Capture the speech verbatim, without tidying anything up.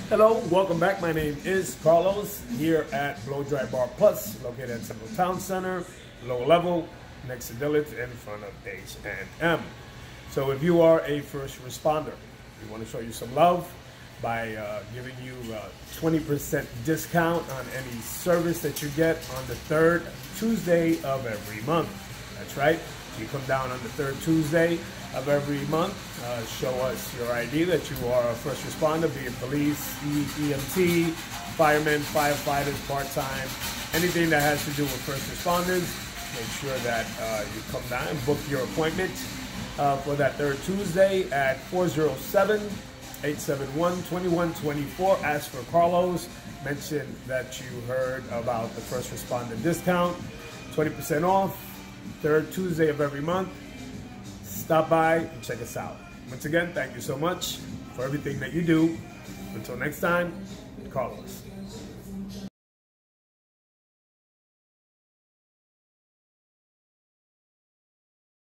Hello, welcome back. My name is Carlos here at Blow Dry Bar Plus, located at Central Town Center, low level, next to Dillard, in front of H and M. So if you are a first responder, we want to show you some love by uh, giving you a twenty percent discount on any service that you get on the third Tuesday of every month. That's right. You come down on the third Tuesday of every month, uh, show us your I D that you are a first responder, be it police, E M T, firemen, firefighters, part-time, anything that has to do with first responders. Make sure that uh, you come down and book your appointment uh, for that third Tuesday at four oh seven, eight seven one, two one two four. Ask for Carlos. Mention that you heard about the first responder discount, twenty percent off, third Tuesday of every month. Stop by and check us out. Once again, thank you so much for everything that you do. Until next time, Carlos.